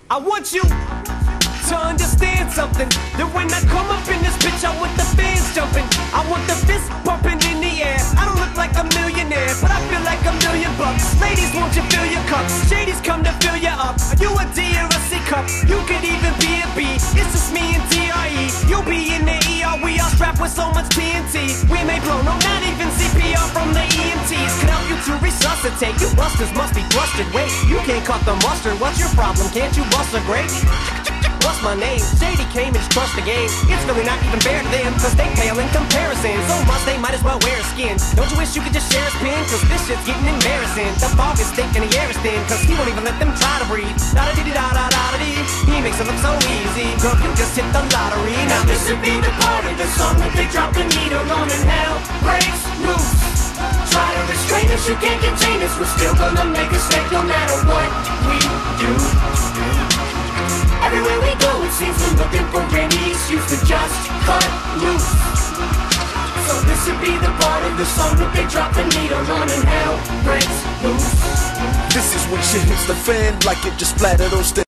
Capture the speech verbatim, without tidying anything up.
I want you to understand something, that when I come up in this bitch, I want the fans jumping, I want the fist pumping in the air. I don't look like a millionaire, but I feel like a million bucks. Ladies, won't you fill your cup? Shadies come to fill you up. Are you a D or a C cup? You could even be a B. It's just me and D R E. You'll be in the E R. We all strapped with so much T N T. We may blow, no, not even C P R from the E M Ts. Could help you to resuscitate. You busters must be flustered. Wait, you can't cut the mustard. What's your problem? Can't you bust a grape? What's my name? Shady came and just crushed the game. It's really not even fair to them, cause they pale in comparison. So much they might as well wear a skin. Don't you wish you could just share a spin? Cause this shit's getting embarrassing. The fog is thick and the air is thin, cause he won't even let them try to breathe. Da-da-dee-da-da-da-da-dee. He makes it look so easy. Girl, you just hit the lottery. Now this should be the part of the song that they drop the needle on and hell breaks loose. Try to restrain us, you can't contain us. We're still gonna make a step no matter what we do. Everywhere we go, it seems we're looking for any excuse to just cut loose. So this should be the part of the song that they drop the needle on and hell breaks loose. This is when shit hits the fan like it just splattered on stage.